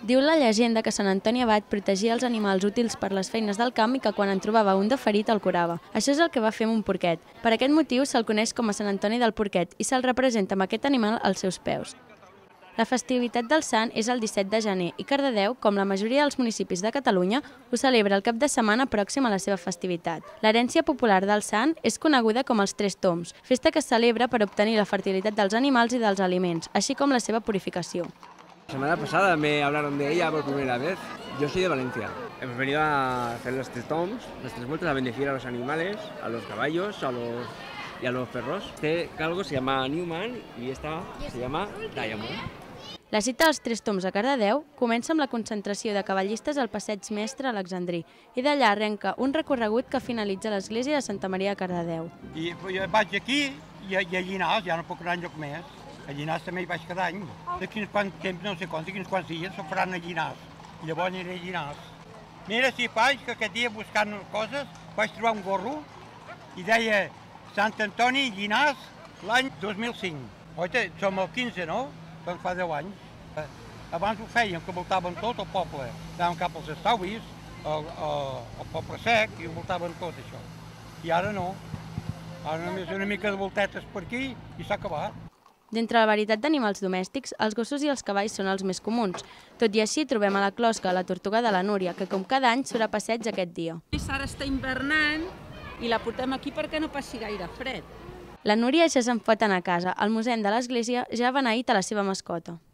Diu la llegenda que Sant Antoni Abat protegia els animals útils per les feines del camp i que quan en trobava un de ferit el curava. Això és el que va fer amb un porquet. Per aquest motiu se'l coneix com a Sant Antoni del Porquet i se'l representa amb aquest animal als seus peus. La festivitat del sant és el 17 de gener i Cardedeu, com la majoria dels municipis de Catalunya, ho celebra el cap de setmana pròxim a la seva festivitat. L'herència popular del sant és coneguda com els Tres Tombs, festa que es celebra per obtenir la fertilitat dels animals i dels aliments, així com la seva purificació. La semana pasada me hablaron de ella por primera vez. Yo soy de Valencia. Hemos venido a hacer los tres tombs, las tres vueltas, a bendecir a los animales, a los caballos y a los perros. Este galgo se llama Newman y esta se llama Diamond. La cita dels Tres Tombs a Cardedeu comença amb la concentració de cavallistes al Passeig Mestre Alexandrí i d'allà arrenca un recorregut que finalitza a l'església de Santa Maria de Cardedeu. I vaig aquí i a Llinars, ja no puc anar enlloc més. A Llinars també hi vaig cada any. De quins quants temps, no sé quants dies s'ho faran a Llinars. I llavors aniré a Llinars. Mira si faig que aquest dia buscant coses vaig trobar un gorro i deia Sant Antoni Llinars l'any 2005. Oita, som el 15, no? Doncs fa 10 anys. Abans ho fèiem, que voltaven tot el poble. Anàvem cap als Estauvis, al Poble Sec, i ho voltaven tot això. I ara no. Ara només una mica de voltetes per aquí i s'ha acabat. D'entre la varietat d'animals domèstics, els gossos i els cavalls són els més comuns. Tot i així, trobem a la closca la tortuga de la Núria, que com cada any surt a passeig aquest dia. Ara està hivernant i la portem aquí perquè no passi gaire fred. La Núria ja se'n pot anar a casa. El mossèn de l'església ja ha beneït a la seva mascota.